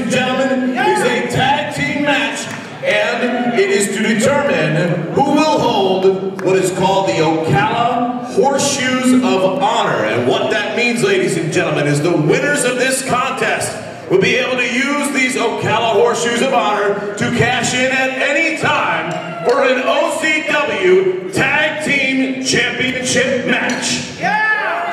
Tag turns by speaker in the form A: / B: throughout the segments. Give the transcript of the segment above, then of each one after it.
A: and gentlemen, is a tag team match, and it is to determine who will hold what is called the Ocala Horseshoes of Honor. And what that means, ladies and gentlemen, is the winners of this contest will be able to use these Ocala Horseshoes of Honor to cash in at any time for an OCW Tag Team Championship match.
B: Yeah!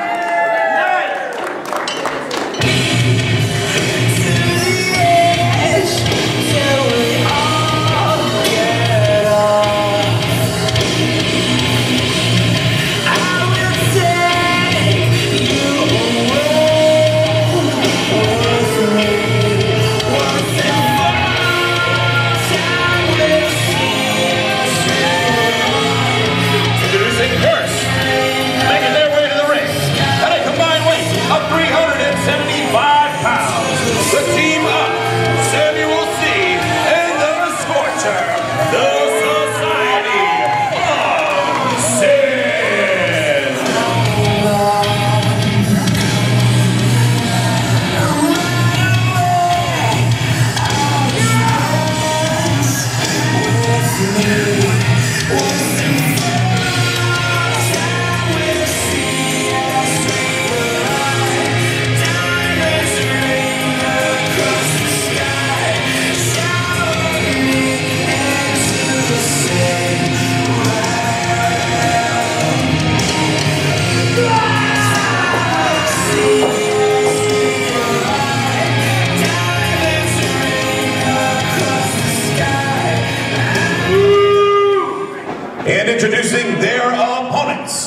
A: And introducing their opponents.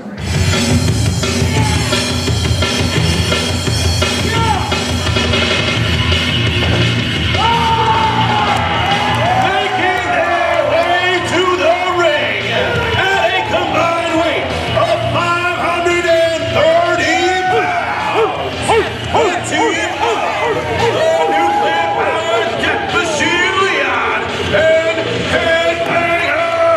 A: Making their way to the ring at a combined weight of 530 pounds. The team of the nuclear powered death machine Leon and Headbanger.